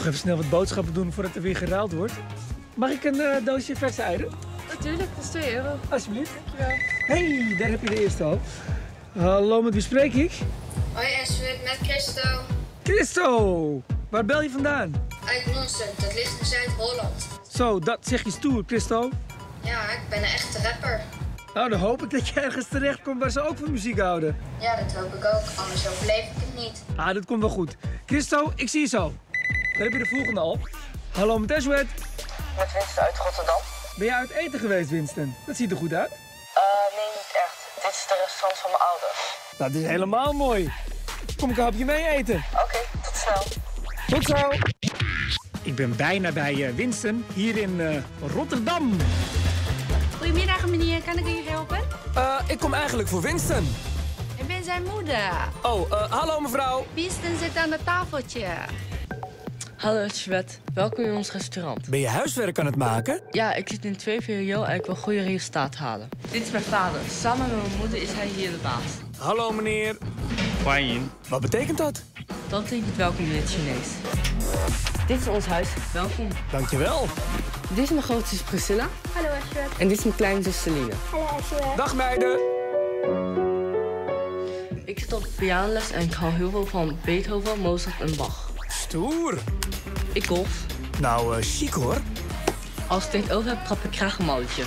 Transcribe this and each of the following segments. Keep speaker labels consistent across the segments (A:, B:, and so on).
A: Nog even snel wat boodschappen doen voordat er weer geruild wordt. Mag ik een doosje verse eieren?
B: Natuurlijk, dat is 2 euro.
A: Alsjeblieft.
B: Dankjewel.
A: Hey, daar heb je de eerste al. Hallo, met wie spreek ik?
C: Hoi Eswit, met Christo.
A: Christo! Waar bel je vandaan?
C: Uit Monster, dat ligt in Zuid-Holland.
A: Zo, dat zeg je stoer, Christo.
C: Ja, ik ben een echte rapper.
A: Nou, dan hoop ik dat je ergens terecht komt waar ze ook van muziek houden.
C: Ja, dat hoop ik ook, anders overleef ik het niet.
A: Ah, dat komt wel goed. Christo, ik zie je zo. Dan heb je de volgende al. Hallo, met Eswet.
D: Met Winston uit Rotterdam.
A: Ben je uit eten geweest, Winston? Dat ziet er goed uit.
D: Nee, niet echt. Dit is de restaurant van mijn ouders.
A: Dat is helemaal mooi. Kom ik een hapje mee eten.
D: Oké, tot snel.
A: Tot zo. Ik ben bijna bij Winston, hier in Rotterdam.
B: Goedemiddag meneer, kan ik u helpen?
A: Ik kom eigenlijk voor Winston.
B: Ik ben zijn moeder.
A: Oh, hallo mevrouw.
B: Winston zit aan het tafeltje.
E: Hallo, Svet. Welkom in ons restaurant.
A: Ben je huiswerk aan het maken?
E: Ja, ik zit in 2 VWO en ik wil goede resultaten halen. Dit is mijn vader. Samen met mijn moeder is hij hier de baas.
A: Hallo meneer.
F: Fijn.
A: Wat betekent dat?
E: Dat betekent welkom in het Chinees. Dit is ons huis. Welkom.
A: Dankjewel.
E: Dit is mijn grootste zus Priscilla.
B: Hallo Ashwet.
E: En dit is mijn kleine zus Celine.
B: Hallo Ashwet.
A: Dag meiden.
E: Ik zit op pianoles en ik hou heel veel van Beethoven, Mozart en Bach.
A: Stoer.
E: Ik golf.
A: Nou, chic hoor.
E: Als ik het over heb, trap ik graag een malletje.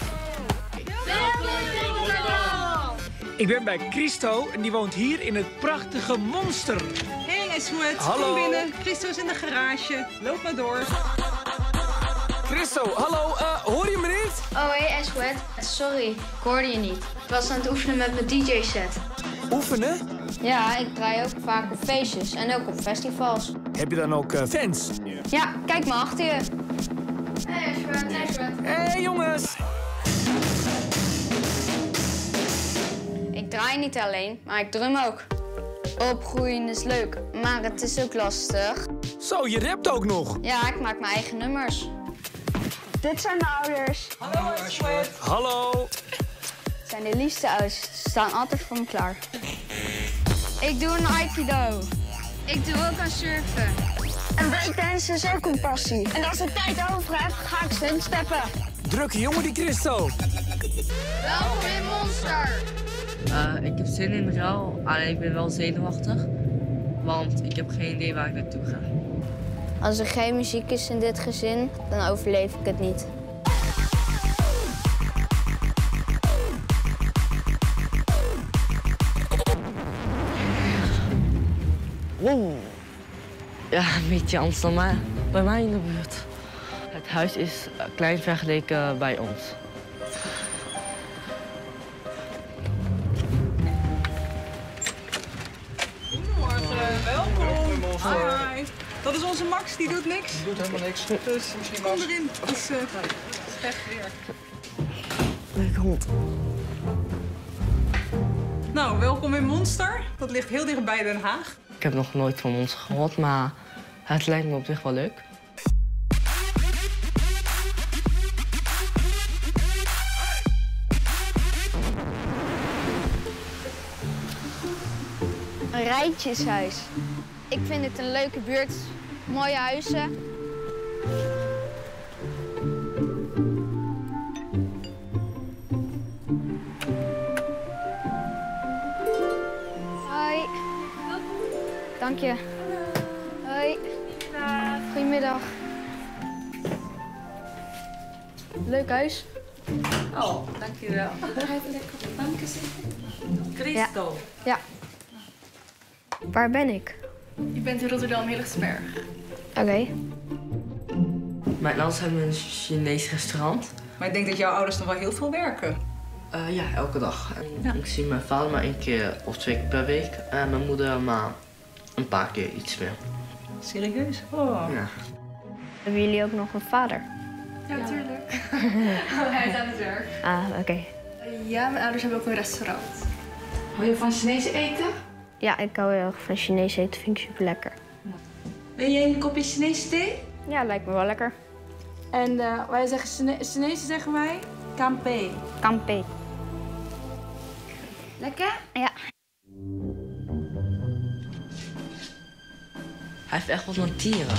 A: Ik ben bij Christo en die woont hier in het prachtige Monster.
G: Hey Eswet,
A: Hallo.
G: kom binnen. Christo is in de garage. Loop maar door.
A: Christo, hallo, hoor je me niet?
C: Oh, hey Eswit. Sorry, ik hoorde je niet. Ik was aan het oefenen met mijn DJ-set.
A: Oefenen?
C: Ja, ik draai ook vaak op feestjes en ook op festivals.
A: Heb je dan ook fans?
C: Ja, kijk maar achter je. Hey Eswet.
A: Hé jongens.
C: Ik draai niet alleen, maar ik drum ook. Opgroeien is leuk, maar het is ook lastig.
A: Zo, je rapt ook nog.
C: Ja, ik maak mijn eigen nummers. Dit zijn mijn ouders.
G: Hallo Eswet.
A: Hallo.
C: Het zijn de liefste ouders. Ze staan altijd voor me klaar. Ik doe een aikido. Ik doe ook aan surfen. En breakdance is ook een passie. En als ik tijd over heb, ga ik stuntsteppen.
A: Drukke jongen die Christo.
C: Welkom in Monster.
E: Ik heb zin in de ruil, alleen ik ben wel zenuwachtig. Want ik heb geen idee waar ik naartoe ga.
C: Als er geen muziek is in dit gezin, dan overleef ik het niet.
E: Wow. Ja, een beetje anders dan bij mij in de buurt. Het huis is klein vergeleken bij ons.
G: Goedemorgen, welkom. Hi. Dat is onze Max, die doet niks.
F: Doet helemaal niks.
G: Dus kom erin. Het is slecht weer.
E: Leuke hond.
G: Nou, welkom in Monster. Dat ligt heel dicht bij Den Haag.
E: Ik heb nog nooit van ons gehoord, maar het lijkt me op zich wel leuk.
C: Een rijtjeshuis. Ik vind het een leuke buurt. Mooie huizen. Hoi. Dank je. Hoi. Goedemiddag. Leuk huis.
E: Oh, dankjewel.
B: Even lekker op de banken zitten.
E: Christo.
C: Ja. Waar ben ik?
B: Je bent in Rotterdam, Hillegersberg.
C: Oké.
E: Mijn ouders hebben een Chinees restaurant.
G: Maar ik denk dat jouw ouders nog wel heel veel werken.
E: Ja, elke dag. En ik zie mijn vader maar 1 keer of 2 keer per week. En mijn moeder maar een paar keer iets meer.
G: Serieus? Oh.
E: Ja.
C: Hebben jullie ook nog een vader?
B: Ja, natuurlijk. Hij is aan het werk.
C: Ah, oké.
B: Ja, mijn ouders hebben ook een restaurant. Hou je van Chinees eten?
C: Ja, ik hou heel erg van Chinees eten. Vind ik super lekker.
B: Wil je een kopje Chinese thee?
C: Ja, lijkt me wel lekker.
B: En wij zeggen Chinees zeggen wij kampe.
C: Kampe.
B: Lekker?
C: Ja.
E: Hij heeft echt wat manieren.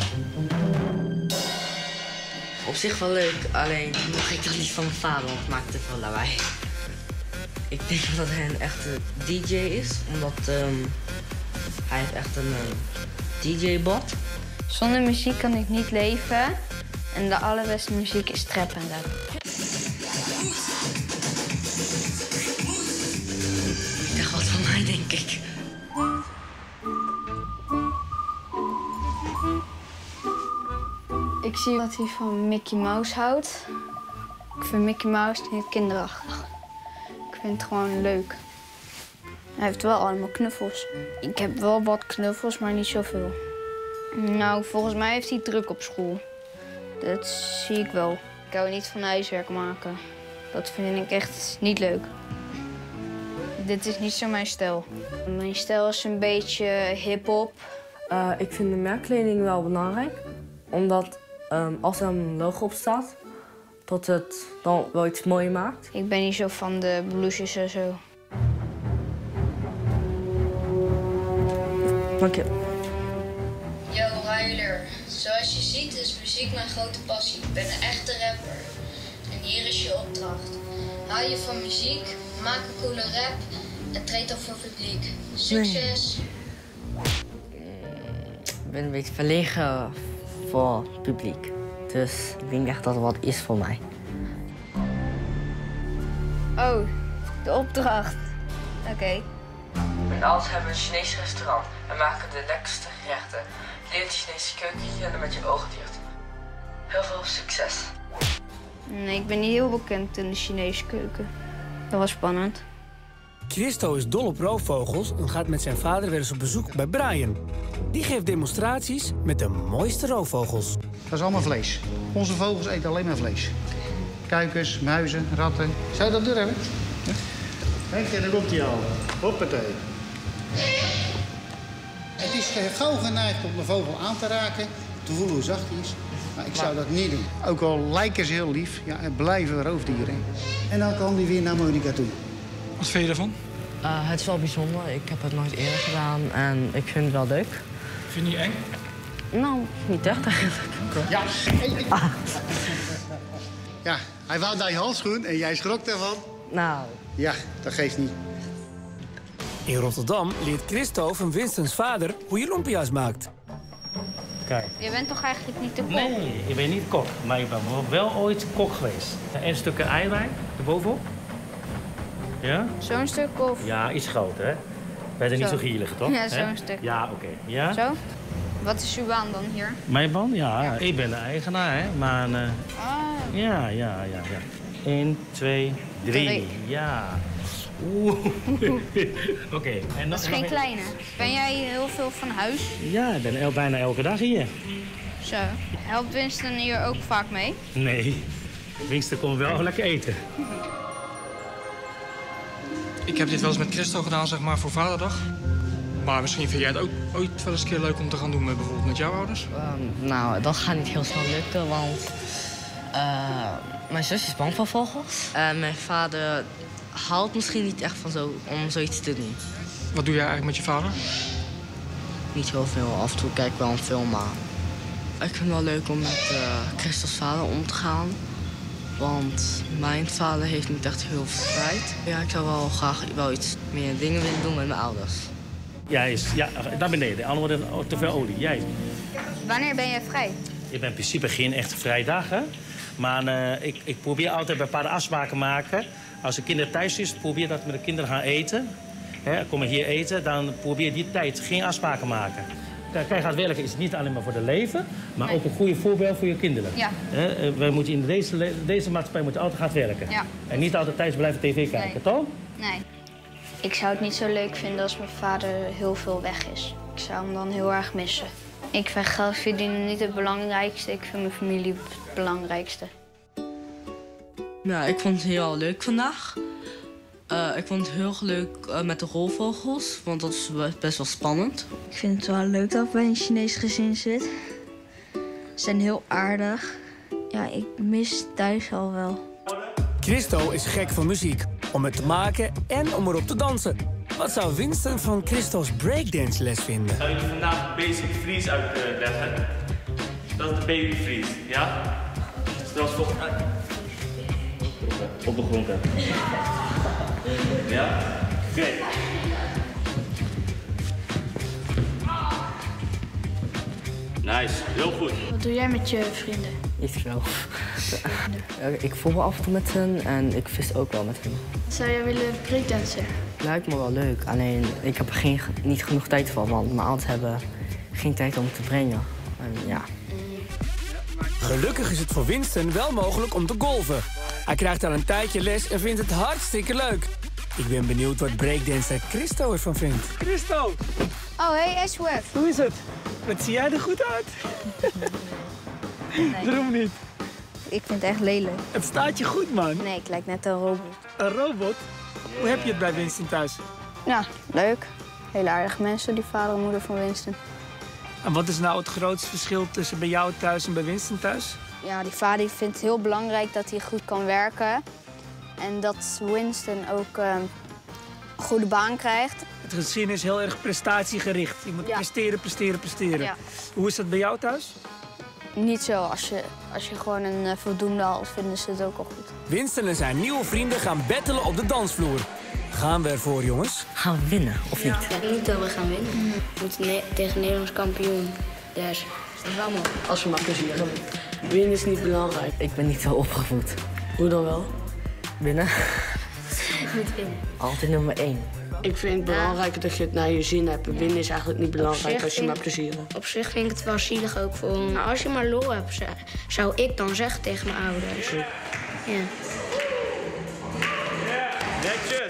E: Op zich wel leuk, alleen mag ik dat niet van mijn vader, want het maakt te veel lawaai. Ik denk dat hij een echte DJ is, omdat hij heeft echt een DJ-bot.
C: Zonder muziek kan ik niet leven. En de allerbeste muziek is trap en rap.
E: Ik dacht wat van mij, denk ik.
C: Ik zie dat hij van Mickey Mouse houdt. Ik vind Mickey Mouse niet kinderachtig. Ik vind het gewoon leuk. Hij heeft wel allemaal knuffels. Ik heb wel wat knuffels, maar niet zoveel. Nou, volgens mij heeft hij druk op school. Dat zie ik wel. Ik hou niet van huiswerk maken. Dat vind ik echt niet leuk. Dit is niet zo mijn stijl. Mijn stijl is een beetje hip-hop.
E: Ik vind de merkkleding wel belangrijk. Omdat als er een logo op staat, dat het dan wel iets mooier maakt.
C: Ik ben niet zo van de blouses en zo.
E: Dank je.
C: Yo, Ryler. Zoals je ziet is muziek mijn grote passie. Ik ben een echte rapper. En hier is je opdracht. Hou je van muziek, maak een coole rap en treed op voor publiek. Succes!
E: Ik ben een beetje verlegen voor het publiek. Dus ik denk echt dat het wat is voor mij.
C: Oh, de opdracht. Oké.
E: Mijn ouders hebben een Chinees restaurant en maken de lekkerste gerechten. Leer het Chinese keuken kennen met je ogen dicht. Heel veel succes.
C: Nee, ik ben niet heel bekend in de Chinese keuken. Dat was spannend.
A: Christo is dol op roofvogels en gaat met zijn vader weer eens op bezoek bij Brian. Die geeft demonstraties met de mooiste roofvogels.
F: Dat is allemaal vlees. Onze vogels eten alleen maar vlees. Kuikens, muizen, ratten. Zou je dat doen hebben? Ja? Kijk, daar komt hij al. Hoppatee. Het is gauw geneigd om de vogel aan te raken, te voelen hoe zacht hij is. Maar ik zou dat niet doen. Ook al lijken ze heel lief, ja, het blijven roofdieren. En dan kan hij weer naar Monica toe.
H: Wat vind je ervan?
E: Het is wel bijzonder. Ik heb het nooit eerder gedaan en ik vind het wel leuk.
H: Vind je niet eng?
E: Nou, niet echt eigenlijk.
F: Ja. Ja, hij wou naar je handschoen en jij schrok ervan.
E: Nou.
F: Ja, dat geeft niet.
A: In Rotterdam leert Christo van Winston's vader hoe je lumpia's maakt.
I: Kijk.
C: Je bent toch eigenlijk niet de kok?
I: Nee, ik ben niet kok, maar ik ben wel ooit kok geweest. Een stukje eiwijn erbovenop. Ja?
C: Zo'n stuk of?
I: Ja, iets groter, hè? Ben je niet zo gierig, toch?
C: Ja, zo'n stuk.
I: Ja, oké. Ja?
C: Zo? Wat is uw baan dan hier?
I: Mijn baan? Ja, ik ben de eigenaar, hè? Maar, ja. 1, 2, 3. Ja. Oeh. Oké.
C: Dat is geen kleine. Ben jij heel veel van huis?
I: Ja, ik ben bijna elke dag hier.
C: Zo. Helpt Winston hier ook vaak mee?
I: Nee. Winston komt wel lekker eten.
H: Ik heb dit wel eens met Christo gedaan, zeg maar, voor Vaderdag. Maar misschien vind jij het ook ooit wel eens een keer leuk om te gaan doen met bijvoorbeeld met jouw ouders?
E: Nou, dat gaat niet heel snel lukken, want mijn zus is bang voor vogels. Mijn vader houdt misschien niet echt van om zoiets te doen.
H: Wat doe jij eigenlijk met je vader?
E: Niet heel veel. Af en toe kijk ik wel een film, maar ik vind het wel leuk om met Christo's vader om te gaan. Want mijn vader heeft niet echt heel veel tijd. Ja, ik zou wel graag wel iets meer dingen willen doen met mijn ouders.
I: Ja, daar beneden. De andere wordt te veel olie. Jij?
C: Wanneer ben je vrij?
I: Ik ben in principe geen echte vrijdag, hè. Maar ik probeer altijd bepaalde afspraken maken. Als de kinderen thuis is, probeer dat met de kinderen gaan eten. Komen hier eten, dan probeer die tijd geen afspraken maken. Kijk, gaat werken is niet alleen maar voor het leven, maar ook een goede voorbeeld voor je kinderen.
C: Ja.
I: We moeten in deze maatschappij moeten altijd gaan werken.
C: Ja.
I: En niet altijd thuis blijven tv kijken, toch?
C: Nee. Ik zou het niet zo leuk vinden als mijn vader heel veel weg is. Ik zou hem dan heel erg missen. Ik vind geld verdienen niet het belangrijkste. Ik vind mijn familie het belangrijkste.
E: Ja, ik vond het heel leuk vandaag. Ik vond het heel leuk met de roofvogels, want dat is best wel spannend.
C: Ik vind het wel leuk dat ik bij een Chinees gezin zit. Ze zijn heel aardig. Ja, ik mis thuis al wel.
A: Christo is gek van muziek, om het te maken en om erop te dansen. Wat zou Winston van Christo's breakdance les vinden?
J: Zou ik vandaag basic freeze uitleggen? Dat is de baby freeze, ja? Stel stop. Op de grond hebben. Ja? Oké. Nice, heel goed.
C: Wat doe jij met je vrienden?
E: Iets wel. Ik voetbal af en toe met hen en ik vis ook wel met hen.
C: Zou jij willen breakdansen?
E: Lijkt me wel leuk, alleen ik heb er niet genoeg tijd voor, want mijn ouders hebben geen tijd om te brengen. En ja.
A: Gelukkig is het voor Winston wel mogelijk om te golven. Hij krijgt al een tijdje les en vindt het hartstikke leuk. Ik ben benieuwd wat breakdancer Christo ervan vindt.
K: Christo!
C: Oh, hey Ashworth.
K: Hoe is het? Wat zie jij er goed uit?
C: Nee.
K: Waarom niet?
C: Ik vind het echt lelijk.
K: Het staat je goed, man.
C: Nee, ik lijk net een robot.
K: Een robot? Hoe heb je het bij Winston thuis?
C: Ja, leuk. Hele aardige mensen, die vader en moeder van Winston.
K: En wat is nou het grootste verschil tussen bij jou thuis en bij Winston thuis?
C: Ja, die vader vindt het heel belangrijk dat hij goed kan werken. En dat Winston ook een goede baan krijgt.
K: Het gezin is heel erg prestatiegericht. Je moet presteren, presteren, presteren.
C: Ja.
K: Hoe is dat bij jou thuis?
C: Niet zo. Als je gewoon een voldoende haalt, vinden ze het ook al goed.
A: Winston en zijn nieuwe vrienden gaan battelen op de dansvloer. Gaan we ervoor, jongens?
E: Gaan we winnen, of niet?
L: Ik denk niet dat we gaan winnen. We moeten tegen Nederlands kampioen. Dus dat is wel mooi.
E: Als we maar plezier hebben. Winnen is niet belangrijk. Ik ben niet zo opgevoed. Hoe dan wel? Winnen?
L: Niet winnen.
E: Altijd nummer 1.
M: Ik vind het belangrijker dat je het naar je zin hebt. Winnen is eigenlijk niet belangrijk als je maar plezier hebt.
L: Op zich vind ik het wel zielig ook voor hem. Maar als je maar lol hebt, zou ik dan zeggen tegen mijn ouders. Ja.
J: Netjes.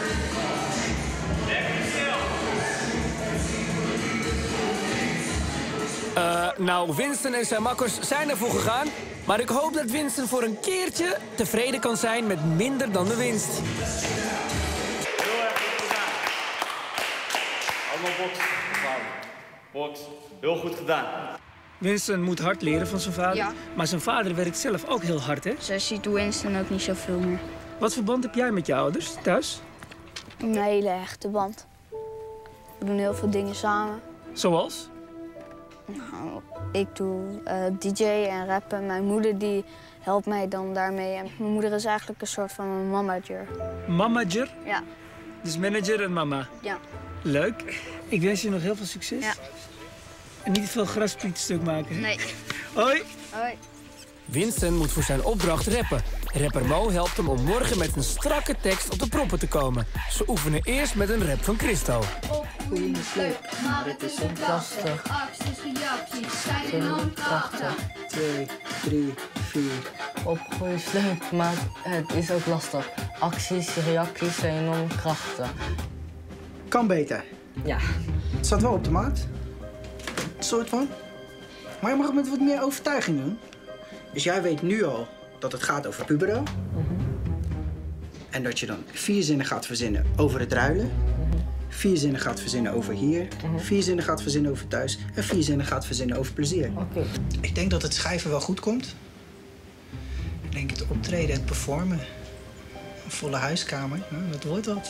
A: Nou, Winston en zijn makkers zijn ervoor gegaan. Maar ik hoop dat Winston voor een keertje tevreden kan zijn met minder dan de winst.
J: Heel erg goed gedaan. Allemaal box. Box. Heel goed gedaan.
K: Winston moet hard leren van zijn vader.
C: Ja.
K: Maar zijn vader werkt zelf ook heel hard, hè?
C: Zij ziet Winston ook niet zoveel meer.
K: Wat voor band heb jij met je ouders thuis?
C: Een hele echte band. We doen heel veel dingen samen.
K: Zoals?
C: Nou, ik doe DJ en rappen. Mijn moeder die helpt mij dan daarmee. En mijn moeder is eigenlijk een soort van een manager.
K: Manager?
C: Ja.
K: Dus manager en mama?
C: Ja.
K: Leuk. Ik wens je nog heel veel succes.
C: Ja.
K: En niet te veel graspriet stuk maken. Hè?
C: Nee.
K: Hoi.
C: Hoi.
A: Winston moet voor zijn opdracht rappen. Rapper Mo helpt hem om morgen met een strakke tekst op de proppen te komen. Ze oefenen eerst met een rap van Christo.
E: Opgroeien is leuk, maar het is ook lastig.
C: Acties, reacties, zijn enorm krachtig.
E: 2, 3, 4. Opgroeien is leuk, maar het is ook lastig. Acties, reacties zijn enorm krachtig.
N: Kan beter.
E: Ja.
N: Het staat wel op de maat. Een soort van. Maar je mag het met wat meer overtuiging doen. Dus jij weet nu al dat het gaat over pubero. En dat je dan 4 zinnen gaat verzinnen over het ruilen. 4 zinnen gaat verzinnen over hier. 4 zinnen gaat verzinnen over thuis. En 4 zinnen gaat verzinnen over plezier. Ik denk dat het schrijven wel goed komt. Ik denk het optreden, het performen. Een volle huiskamer, dat wordt wat.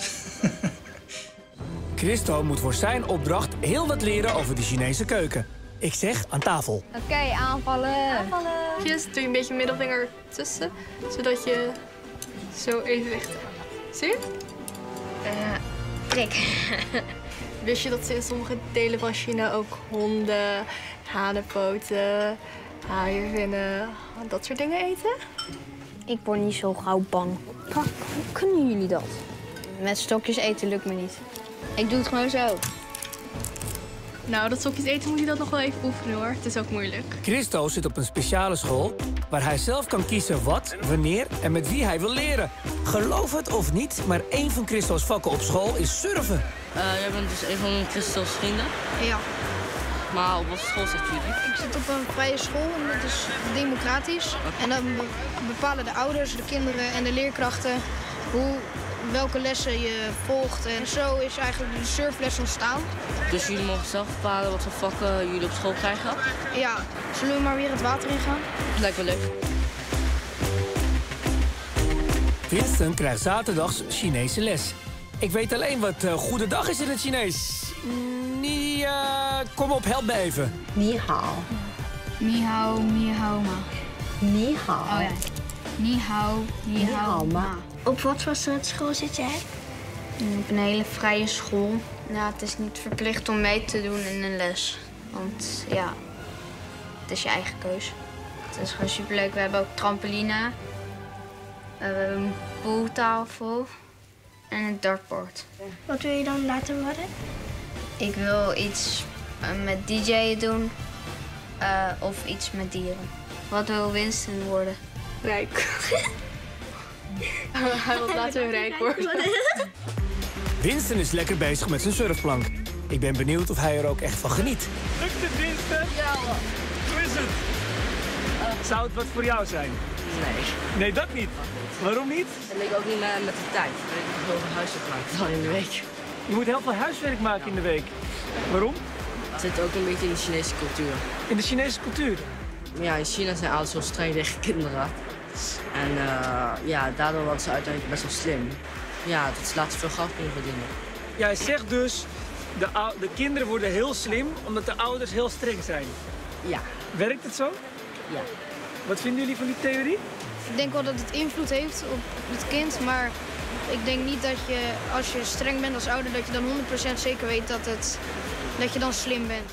A: Christo moet voor zijn opdracht heel wat leren over de Chinese keuken. Ik zeg aan tafel.
C: Oké, aanvallen.
B: Aanvallen. Doe je een beetje middelvinger tussen, zodat je zo evenwichtig. Zie je?
C: Prik.
B: Wist je dat ze in sommige delen van China ook honden, hanenpoten, haaienvinnen, dat soort dingen eten?
C: Ik word niet zo gauw bang. Hoe kunnen jullie dat? Met stokjes eten lukt me niet. Ik doe het gewoon zo.
B: Nou, dat stokjes eten moet je dat nog wel even oefenen hoor. Het is ook moeilijk.
A: Christo zit op een speciale school waar hij zelf kan kiezen wat, wanneer en met wie hij wil leren. Geloof het of niet, maar één van Christo's vakken op school is surfen.
E: Jij bent dus een van Christo's vrienden?
C: Ja.
E: Maar op wat school zitten jullie?
O: Ik zit op een vrije school en dat is democratisch. En dan bepalen de ouders, de kinderen en de leerkrachten welke lessen je volgt. En zo is eigenlijk de surfles ontstaan.
E: Dus jullie mogen zelf bepalen wat voor vakken jullie op school krijgen?
O: Ja. Zullen we maar weer het water ingaan?
E: Lijkt me leuk.
A: Winston krijgt zaterdags Chinese les. Ik weet alleen wat goedendag is in het Chinees. Kom op, help me even.
P: Ni hao.
C: Ni hao, ni hao ma.
P: Ni hao.
C: Oh ja. Ni hao, ni hao ma.
L: Op wat voor soort school zit jij?
C: Op een hele vrije school. Nou, het is niet verplicht om mee te doen in een les. Want ja, het is je eigen keus. Het is gewoon superleuk. We hebben ook trampoline. We hebben een pooltafel. En een dartboard.
L: Wat wil je dan later worden?
C: Ik wil iets met DJ'en doen. Of iets met dieren. Wat wil Winston worden?
B: Rijk. Hij wil later rijk worden.
A: Winston is lekker bezig met zijn surfplank. Ik ben benieuwd of hij er ook echt van geniet.
K: Lukt het, Winston? Ja, hoe is het? Zou het wat voor jou zijn?
E: Nee.
K: Nee, dat niet. Waarom niet?
E: En ik ook niet met de tijd. Ik heb heel veel huiswerk maken dan in de week.
K: Je moet heel veel huiswerk maken in de week. Waarom?
E: Het zit ook een beetje in de Chinese cultuur.
K: In de Chinese cultuur?
E: Ja, in China zijn ouders heel streng tegen kinderen. En ja, daardoor worden ze uiteindelijk best wel slim. Ja, dat laat ze veel geld kunnen verdienen.
K: Jij zegt dus, de kinderen worden heel slim omdat de ouders heel streng zijn.
E: Ja.
K: Werkt het zo?
E: Ja.
K: Wat vinden jullie van die theorie?
O: Ik denk wel dat het invloed heeft op het kind, maar ik denk niet dat je, als je streng bent als ouder, dat je dan 100% zeker weet dat je dan slim bent.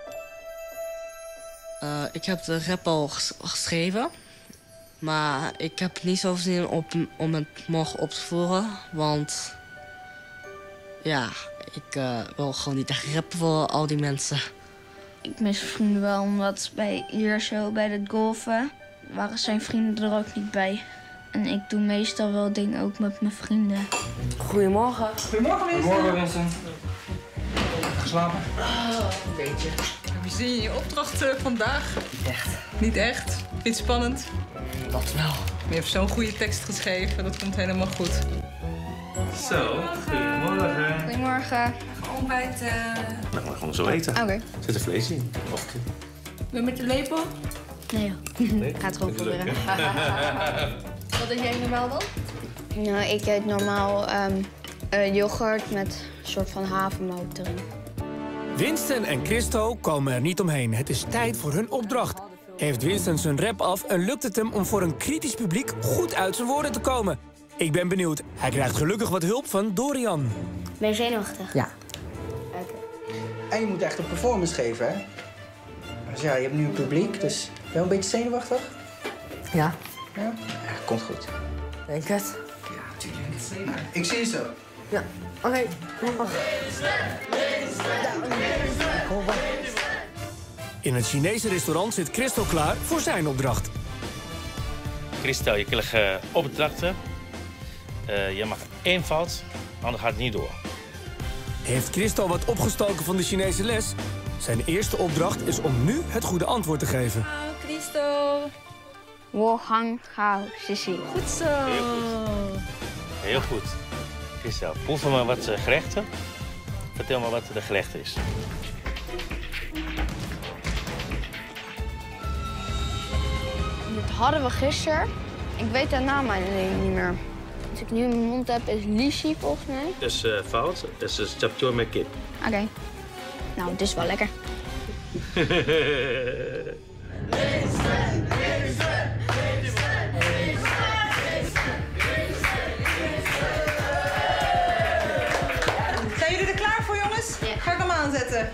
E: Ik heb de rap al geschreven, maar ik heb niet zoveel zin om het morgen op te voeren, want ja, ik wil gewoon niet echt rappen voor al die mensen.
C: Ik mis vrienden wel, omdat hier zo bij het golfen waren zijn vrienden er ook niet bij. En ik doe meestal wel dingen ook met mijn vrienden.
E: Goedemorgen.
G: Goedemorgen, Winston.
H: Goedemorgen, Winston. Geslapen?
E: Een beetje.
G: Heb je zin in je opdracht vandaag?
E: Niet echt.
G: Niet echt? Vind je het spannend?
E: Dat wel.
G: Je hebt zo'n goede tekst geschreven, dat komt helemaal goed.
J: Zo, goedemorgen.
C: Goedemorgen.
G: Ontbijten.
J: Nou, we gaan zo eten.
C: Oké.
J: Zit er vlees in? Of...
G: Wil je met de lepel?
C: Nee joh. Ik ga het gewoon proberen.
B: Wat eet jij normaal dan?
C: Nou, ik eet normaal yoghurt met een soort van havermout erin.
A: Winston en Christo komen er niet omheen. Het is tijd voor hun opdracht. Heeft Winston zijn rap af en lukt het hem om voor een kritisch publiek goed uit zijn woorden te komen? Ik ben benieuwd. Hij krijgt gelukkig wat hulp van Dorian.
L: Ben je zenuwachtig?
E: Ja.
N: En je moet echt een performance geven, hè? Dus ja, je hebt nu een publiek, dus ben je een beetje zenuwachtig?
E: Ja.
N: Ja? Ja, komt goed.
E: Denk het?
N: Ja, natuurlijk. Ik zie je zo.
E: Ja. Oké.
A: In het Chinese restaurant zit Christo klaar voor zijn opdracht.
I: Christel, je krijgt opdrachten. Je mag 1 fout, anders gaat het niet door.
A: Heeft Christo wat opgestoken van de Chinese les? Zijn eerste opdracht is om nu het goede antwoord te geven.
G: Christo.
C: Wo hang gao sisi.
G: Goed zo.
I: Heel goed. Christel, proef maar wat gerechten. Vertel maar wat de gerecht is.
C: Dit hadden we gisteren. Ik weet de naam alleen niet meer. Als ik nu in mijn mond heb, is lychee volgens mij.
I: Dat is fout. Dat is chapchoy met kip.
C: Oké. Nou, het is wel lekker.
G: Zijn jullie er klaar voor, jongens? Ja. Ga ik hem aanzetten.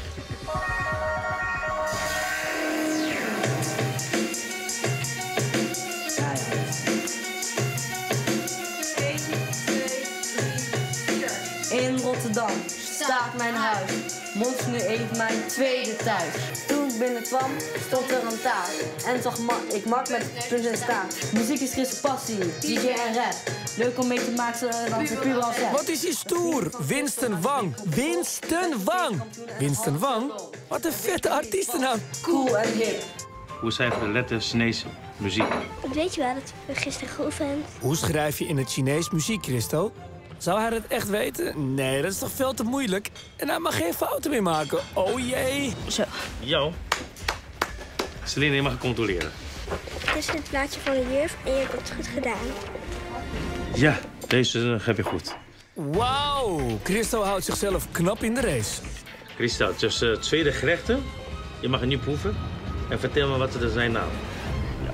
E: In Rotterdam staat mijn huis. Monster heeft mijn tweede thuis. Toen ik binnenkwam, stond er een taart. En zag ik mak met punt en staart. Muziek is Christus passie, DJ en rap. Leuk om mee te maken dan voor puur als rap.
A: Wat is hier stoer? Winston Wang. Winston Wang. Winston Wang? Wat een vette artiestennaam.
E: Cool en hip.
I: Hoe schrijven de letters Chinese muziek?
L: Weet je wel, dat we gisteren geoefend.
A: Hoe schrijf je in het Chinees muziek, Christo? Zou hij dat echt weten? Nee, dat is toch veel te moeilijk? En hij mag geen fouten meer maken. Oh jee.
L: Zo.
I: Jo. Celine, je mag controleren.
L: Dit is het plaatje van de juf en je hebt het goed gedaan.
I: Ja, deze heb je goed.
A: Wauw, Christo houdt zichzelf knap in de race.
I: Christo, tussen tweede gerechten. Je mag het nu proeven. En vertel me wat er zijn naam. Ja.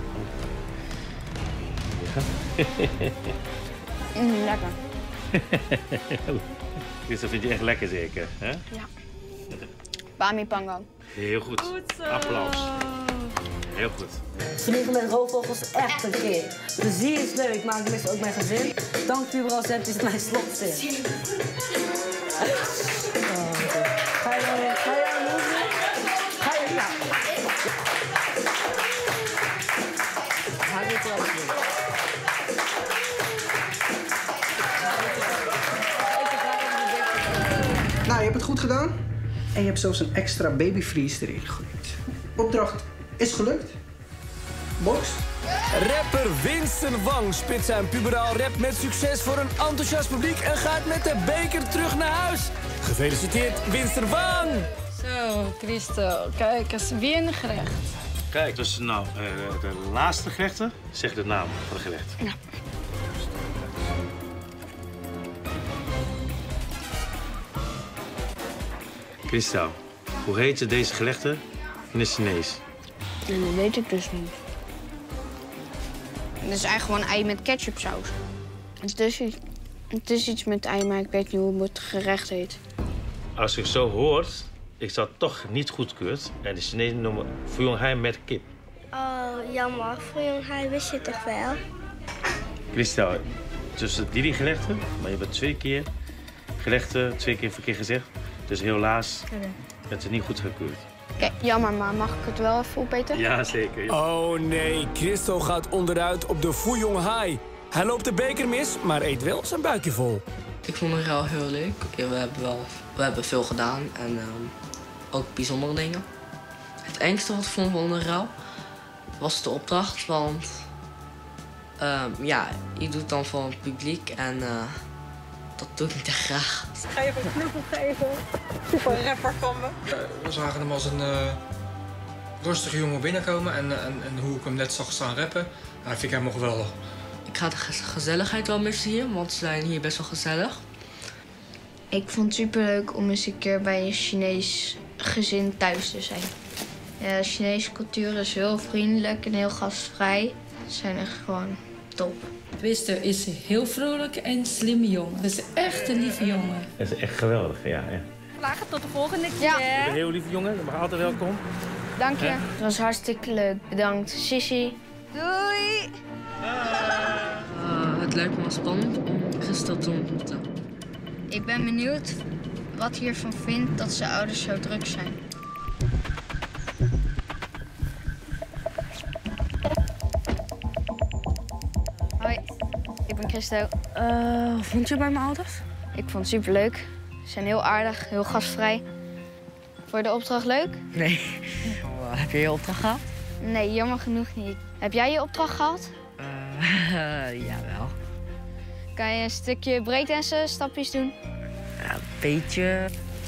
C: Lekker.
I: Christo vind je echt lekker zeker, hè?
C: Ja. Bami pango.
I: Heel goed. Applaus. Heel goed.
Q: Vliegen met roofvogels is echt een keer. Plezier is leuk, maar ik mis ook mijn gezin. Dank Pubero Cent is mijn slotzin. Ga je aan de hoeven? Ga je nou? Ga dit wel doen.
N: Nou, je hebt het goed gedaan. En je hebt zelfs een extra babyvries erin gegooid. Opdracht is gelukt. Box.
A: Rapper Winston Wang spit zijn puberaal rap met succes voor een enthousiast publiek en gaat met de beker terug naar huis. Gefeliciteerd, Winston Wang!
R: Zo, Christo, kijk eens, weer een gerecht.
I: Kijk, dus nou, de laatste gerechten, zeg de naam van het gerecht.
R: Ja.
I: Christo, hoe heet deze gerechten in het Chinees?
C: En dat weet ik dus niet. Het is eigenlijk gewoon ei met ketchupsaus. Het is iets met ei, maar ik weet niet hoe het gerecht heet.
I: Als ik zo hoort, ik zou het toch niet goedkeurd. En de Chinezen noemen Fuyonghai met kip.
L: Oh, jammer. Fuyonghai wist je toch wel?
I: Christo, tussen die gerechten, maar je hebt 2 keer gerechten, 2 keer verkeerd gezegd. Dus helaas, het is niet goedgekeurd.
C: Oké, jammer, maar mag ik het wel even opeten?
I: Ja, zeker.
A: Oh nee, Christo gaat onderuit op de Fuyonghai. Hij loopt de beker mis, maar eet wel zijn buikje vol.
E: Ik vond de ruil heel leuk. Ja, we hebben veel gedaan en ook bijzondere dingen. Het engste wat ik vond van de ruil was de opdracht, want ja, je doet dan voor het publiek en dat doe ik niet echt graag.
G: Ga je even een knuffel geven? Super rapper van me.
H: We zagen hem als een rustige jongen binnenkomen en hoe ik hem net zag staan rappen, dat vind ik helemaal geweldig.
E: Ik ga de gezelligheid wel missen hier, want ze zijn hier best wel gezellig.
C: Ik vond het superleuk om eens een keer bij een Chinees gezin thuis te zijn. Ja, de Chinese cultuur is heel vriendelijk en heel gastvrij. Ze zijn echt gewoon top.
R: Wister is een heel vrolijk en slimme jongen. Dat is echt een lieve jongen.
I: Dat is echt geweldig, ja.
R: Lager, tot de volgende keer.
C: Ja.
I: Een heel lieve jongen, je mag altijd welkom.
C: Dank je. Het was hartstikke leuk. Bedankt, Sissi. Doei!
E: Het lijkt me wel spannend om Christo te ontmoeten.
C: Ik ben benieuwd wat hij ervan vindt dat zijn ouders zo druk zijn. Hoi, ik ben Christo.
E: Wat vond je bij mijn ouders?
C: Ik vond het superleuk. Ze zijn heel aardig, heel gastvrij. Vond je de opdracht leuk?
E: Nee. Heb je je opdracht gehad?
C: Nee, jammer genoeg niet. Heb jij je opdracht gehad?
E: Jawel.
C: Kan je een stukje breakdansen, stapjes doen?
E: Ja, een beetje.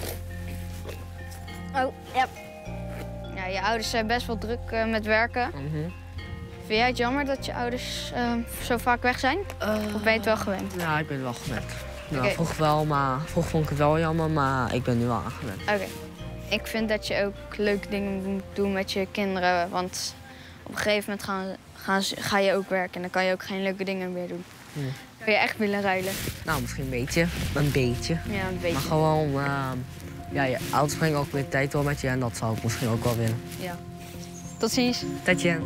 C: Oh, ja. Ja, je ouders zijn best wel druk met werken. Vind jij het jammer dat je ouders zo vaak weg zijn? Of ben je het wel gewend?
E: Ja, ik ben het wel gewend. Nou,
C: Oké.
E: vroeg wel, maar vroeg vond ik het wel jammer, maar ik ben nu wel aangewend.
C: Oké. Ik vind dat je ook leuke dingen moet doen met je kinderen. Want op een gegeven moment ga je ook werken en dan kan je ook geen leuke dingen meer doen. Wil je echt willen ruilen?
E: Nou, misschien een beetje. Een beetje.
C: Ja, een beetje.
E: Maar gewoon, ja, je ouders brengen ook weer tijd door met je en dat zou ik misschien ook wel willen.
C: Ja. Tot ziens.
E: Tatje.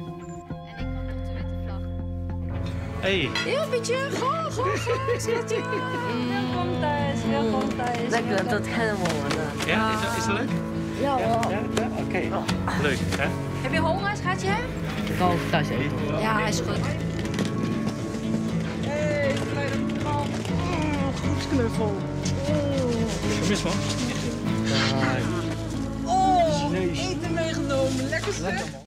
I: Hey.
R: Ja, Pietje, ga, schatje. Welkom thuis, welkom thuis.
Q: Lekker, dat helemaal.
I: Ja, is dat leuk?
R: Ja, hoor.
I: Ja, oké. Leuk, hè?
R: Heb je honger, schatje?
E: Ik kan ook thuis eten.
R: Ja, is goed.
G: Hey, kleine man. Goed knuffel.
H: Gemis, man.
G: Oh, eten meegenomen. Lekker zeg.